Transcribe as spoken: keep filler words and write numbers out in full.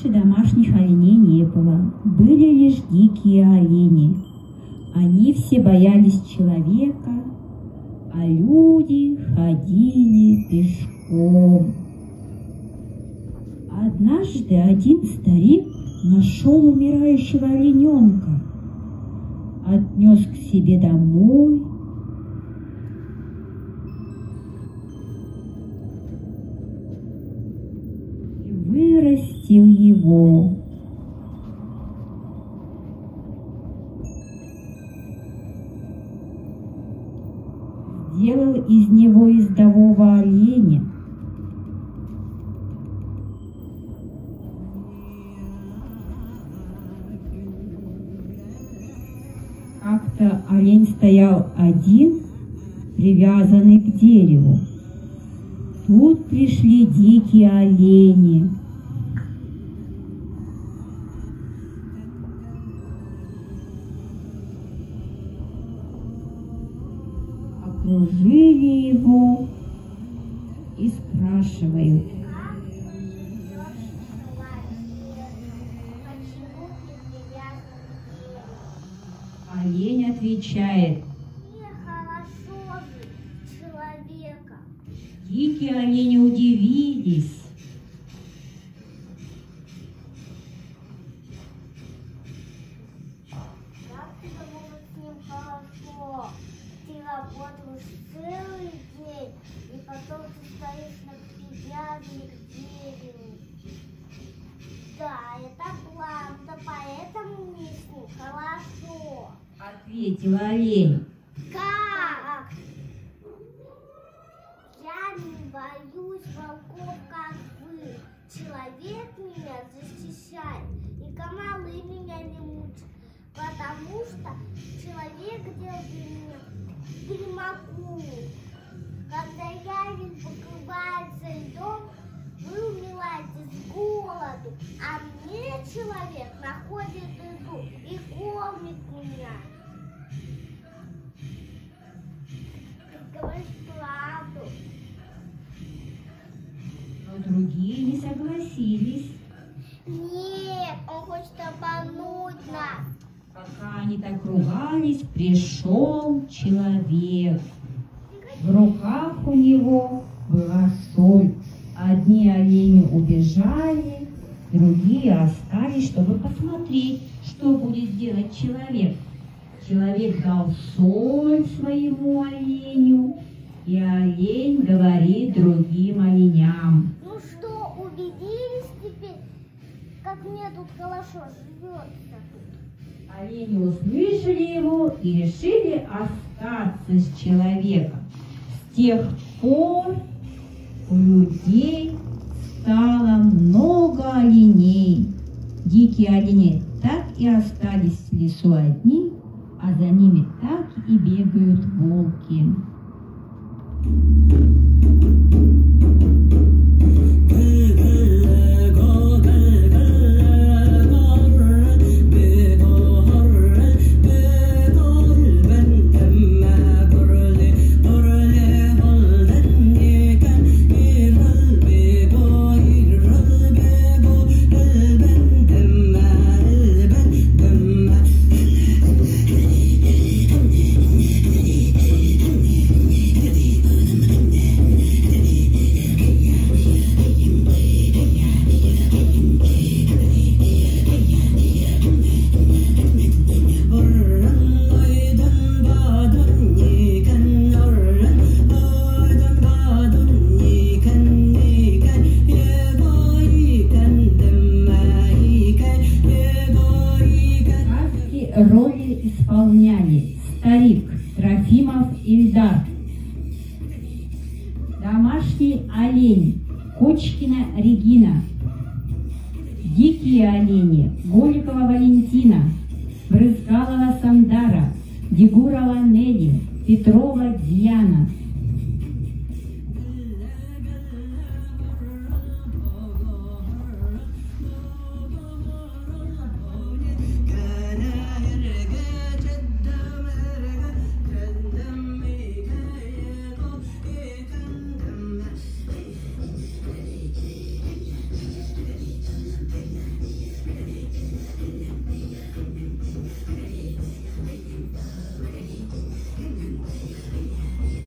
Раньше домашних оленей не было, были лишь дикие олени. Они все боялись человека, а люди ходили пешком. Однажды один старик нашел умирающего олененка, отнес к себе домой и вырастил его. Сделал из него ездового оленя. Как-то олень стоял один, привязанный к дереву. Тут пришли дикие олени. Окружили его и спрашивают: олень отвечает: нехорошо жить человека. Дикие олени удивились. Как тебе будет с ним хорошо? Ты работаешь целый день, и потом ты стоишь на привязанной к дереву. Да, это правда, поэтому мне с ним хорошо. Ответил олень. Как? Я не боюсь волков, как вы. Человек меня защищает, и комары меня не мучат, потому что человек делает для меня примогу. Когда ягель покрывается льдом, вы умираете с голоду, а мне человек находит еду и кормит меня. Ты говоришь правду. Но другие не согласились. Нет, он хочет обмануть нас. Пока они так ругались, пришел человек. В руках у него была соль. Одни олени убежали, другие остались, чтобы посмотреть, что будет делать человек. Человек дал соль своему оленю, и олень говорит другим оленям: Ну что, убедились теперь, как мне тут хорошо живется? Олени услышали его и решили остаться с человеком. С тех пор у людей стало много оленей. Дикие олени так и остались в лесу одни, а за ними так и бегают волки. Роли исполняли старик Трофимов Ильдар, домашний олень Кочкина Регина, дикие олени Голикова Валентина, Брызгалова Сандара, Дегурова Нелли, Петрова Диана,